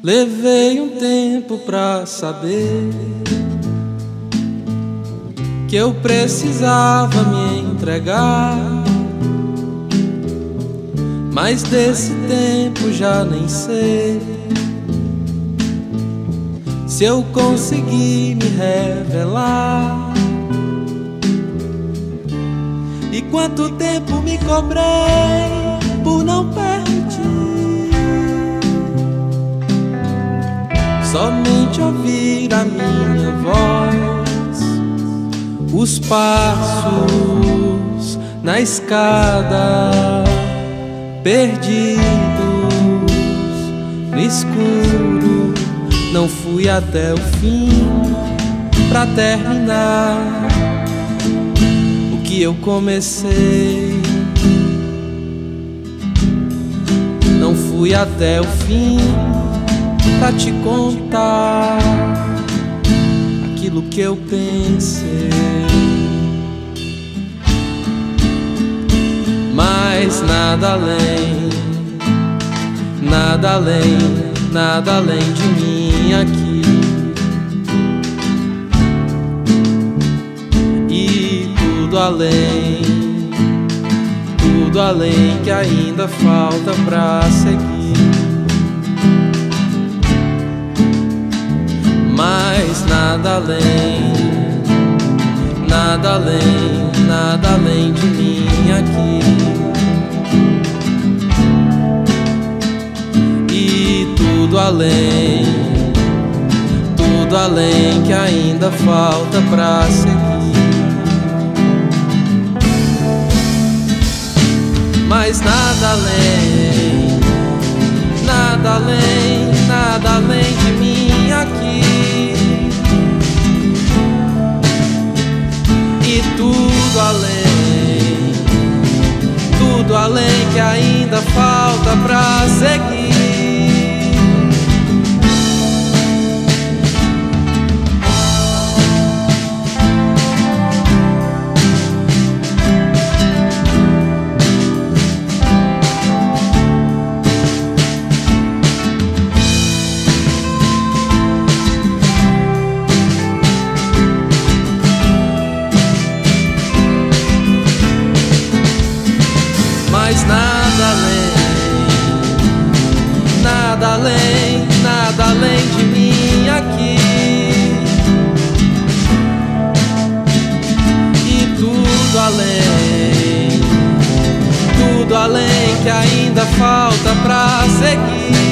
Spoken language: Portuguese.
Levei um tempo pra saber que eu precisava me entregar, mas desse tempo já nem sei se eu consegui me revelar. E quanto tempo me cobrei por não permitir somente ouvir a minha voz, os passos na escada, perdidos no escuro. Não fui até o fim pra terminar o que eu comecei. Não fui até o fim pra te contar aquilo que eu pensei. Mas nada além, nada além, nada além de mim aqui. E tudo além que ainda falta pra seguir. Mas nada além, nada além, nada além de mim aqui. E tudo além que ainda falta pra seguir. Mas nada além, nada além, nada além de mim aqui. E tudo além que ainda falta pra seguir. Mas nada além, nada além, nada além de mim aqui. E tudo além que ainda falta pra seguir.